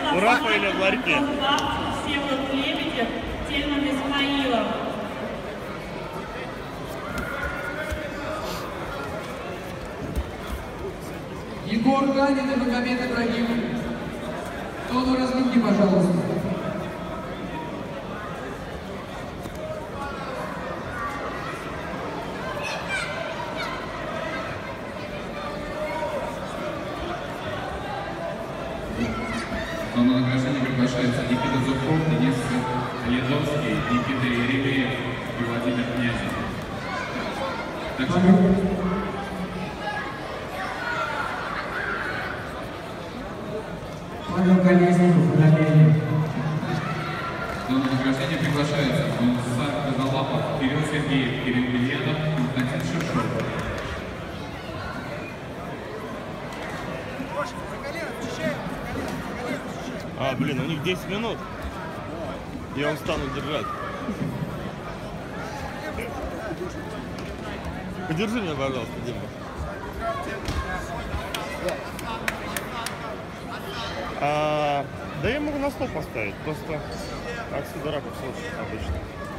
у Рафаэля в ларьке. Всеволод Лебедев, Тельман Исмаилов. Егор Ганин и Магомед Ибрагимов. Зону разминки, пожалуйста. В зону награждения приглашаются Никита Зубков, Денис Ледовский, Никита Еревеев и Владимир Князев. Павел Колесников, Ранение. В зону награждения приглашаются Мусар Казалапов, Кирилл Сергеев, Кирилл Бельянов, Константин Шишов. Блин, у них 10 минут. Я устану держать. Подержи меня, пожалуйста, Дима. Да я могу на стол поставить, просто отсюда ракурс лучше обычно.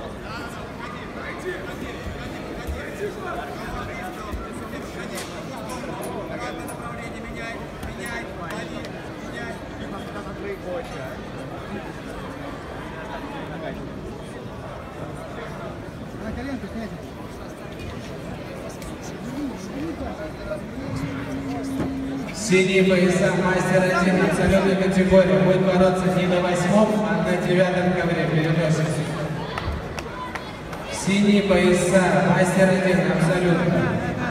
Синие пояса мастер 1 абсолютной категории. Будет бороться не на 8-м, а на 9-м ковре. Переносится. Синие пояса мастер 1 абсолютно.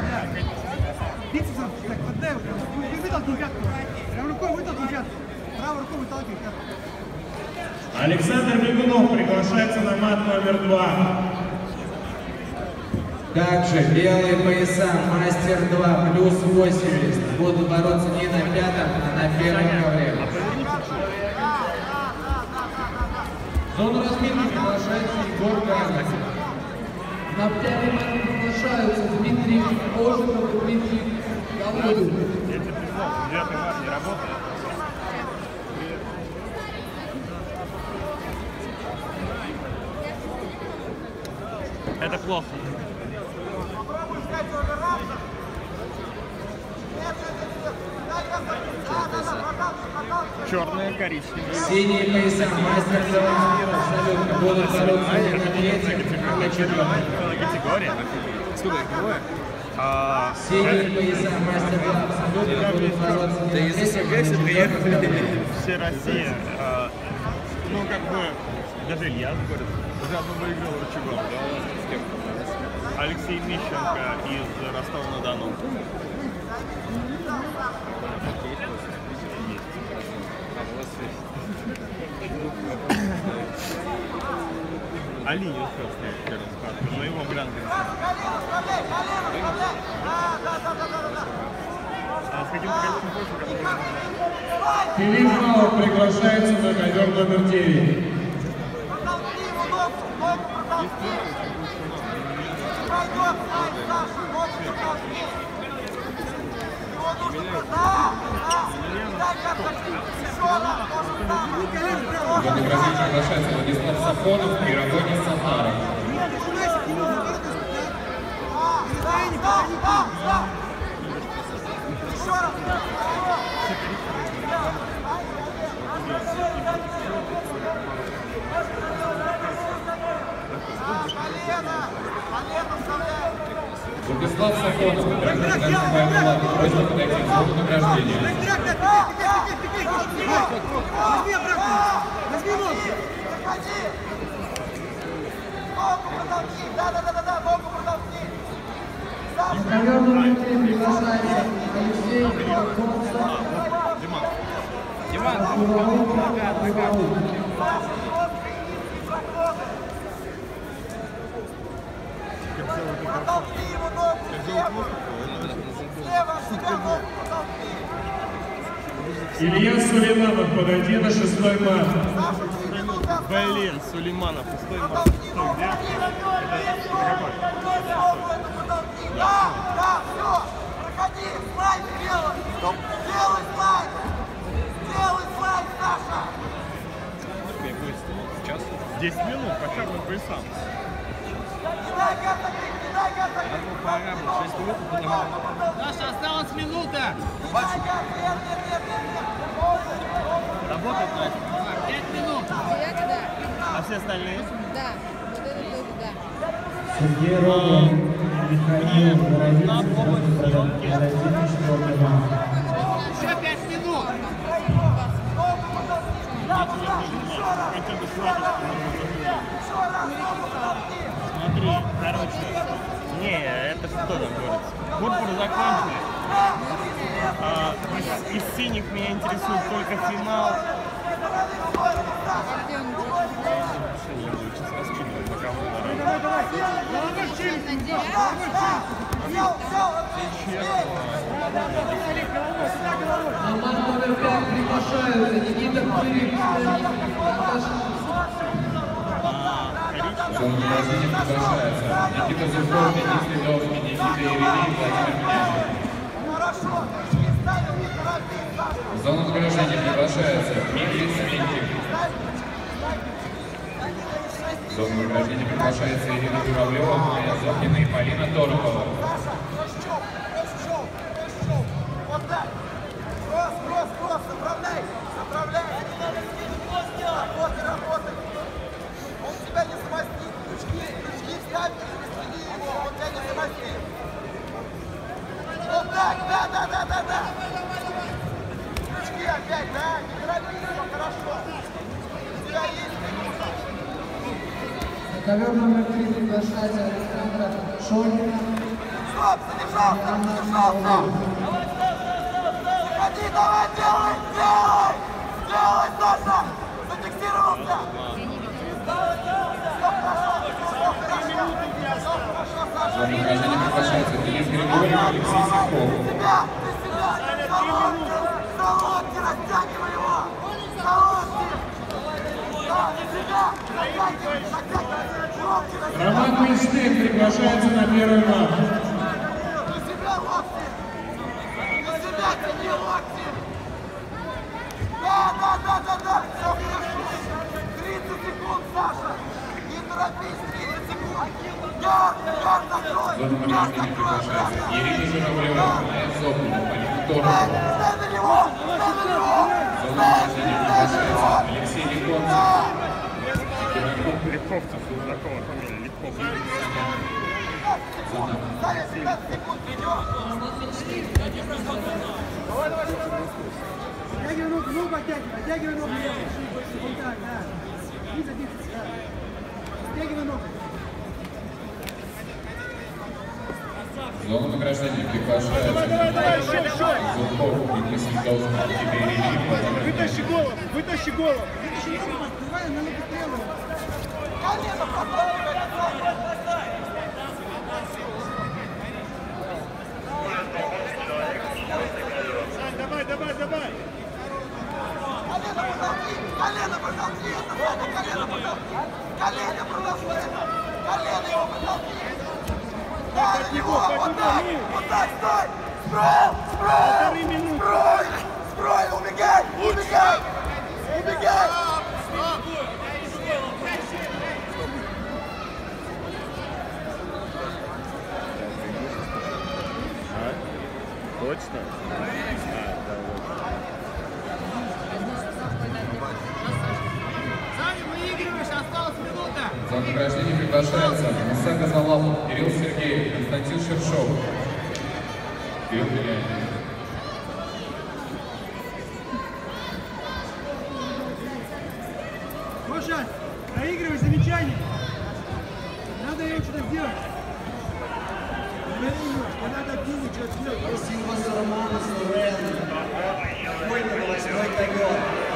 Александр Бегунов приглашается на мат номер 2. Также белые пояса мастер 2 плюс 80 будут бороться не на 5-м, а на 1-м ковре. В зону разминки приглашается Егор Ганин. На 5-й момент приглашаются Дмитрий Ожегов и Дмитрий Голодин. Я тебе признал, 9-й мат не работает. Это плохо. Черные, коричневые. Синие пояса мастер 2 абсолютно будут бороться не на 3-м, а на 4-м. Категория? Сколько их двое? Синие пояса мастер 2 абсолютно будут бороться не на 3-м, а на 4-м ковре. Все Россия, ну как бы, даже Илья говорит, уже одну выиграл рычагом, да? С кем? Алексей Мищенко из Ростова-на-Дону. Али не успел снять первый старт, но его гранды. Сходим по количеству позже, Филиппов приглашается на ковер номер 9. В зону награждения приглашается Владислав Сафонов и Равонис Сатаров. Владислав Сафонов, гражданин Национальной Лады, просьба подойти в зону награждения. Возьми обратно! Возьми ногу! Ногу протолкни! Да, ногу протолкни! На ковер номер 3 приглашается Алексей Баконцев. Протолкни его ногу! Слева от себя ногу протолкни! Илья Сулейманов, подойди на 6-й мат. Блин, Сулейманов, 6-й мат. Что, где? Да, все! Проходи! Слайд делай! Делай слайд! Делай слайд, Саша! 10 минут по черным поясам. Саша, осталась минута. Работает, Настя? 5 минут. Я да. А все остальные? Да. Вот это тоже, да. Сергей Рогов, Михаил На помощь съемке. Еще 5 минут. Смотри, короче. Не, это что там говорится? Пурпур закончили. Из синих меня интересует только финал. Где он будет? Сейчас раскидываю, пока мы На матч номер 5 приглашаются Никита Пырик, Зону награждения приглашается Никита Зубков, Денис Ледовский, Никита Еремей, Владимир Князев. В зону награждения приглашается Дмитрий Сменькин. В зону награждения приглашается Ирина Журавлева, Майя Зохнина и Полина Торопова. Работай. Он тебя не замостит. Крючки вставь и следи его. Он тебя не замостит. Вот так, да. Крючки опять, да? Не торопись, все хорошо. У тебя есть минута. на ковер номер 3 приглашается Александра Шонина. Стоп, задержался. Ходи, давай, делай, Саша. Зафиксировался. В зону награждения приглашается Денис Григорьев, Алексей Сухов. Солодки, растягивай его! Солодки! Да, на себя! Растягивай! Роман Мельштейн приглашается на первый матч. На себя локти! На себя тяни локти! Да! Все хорошо! 30 секунд, Саша! Не торопись, 30 секунд! Гар закрой! В зону награждения приглашается Ирина Журавлева, Майя Зохнина, Полина Торопова. Дай на него! В зону награждения приглашается Алексей Лихонцев. Легковцев, знакомая фамилия, Легковцев. Саня, 15 секунд, идем! Давай. Оттягивай ногу, оттягивай ногу. Вот так, да. Бицепс, да. Оттягивай ногу. В зону награждения приглашается Зубков, Денис Ледовский, Никита Еремей, Владимир Князев. Вытащи голову. Давай, на ногу стрелу. Колено прокладывай, Давай. Колено протолкни, это Саня, колено протолкни. Колено протолкни. Колено его протолкни. Да, на него, вот так, стой. Строй, убегай. Точно? Саня, выигрываешь, осталась минута. В зону награждения приглашается Муса Газалапов, Кирилл Сергеев, Константин Шершов. Кирилл Беляев. Гоша, проигрывай замечание. Надо ему что-то сделать. Надо пить, что сделать. Символ Романа Сурен. Какой-то 8-й ковер.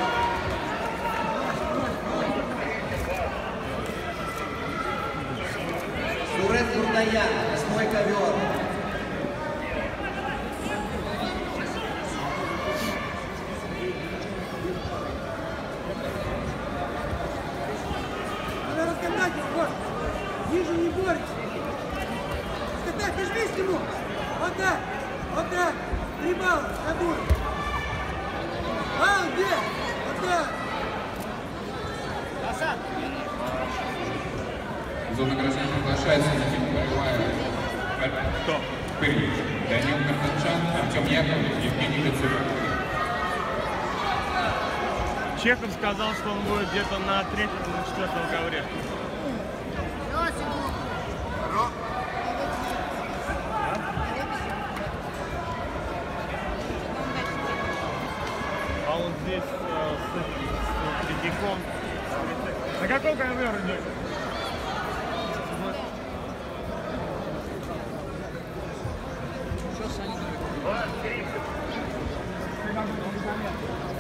Сурен Бурдаян, 8-й ковер. Надо раскатать его, Гоша. Ниже не борется. Раскатай, прижмись к нему. Вот так. 3 балла, тобой. Молодец. Вот так. зона награждения приглашается Никита Поливаев. Кто? Данил Картанчан, Артем Яковлев, Евгений Гацуров. Чехов сказал, что он будет где-то на 3-4 ковре. А он здесь с Третьяком. На какой ковер идет? Что с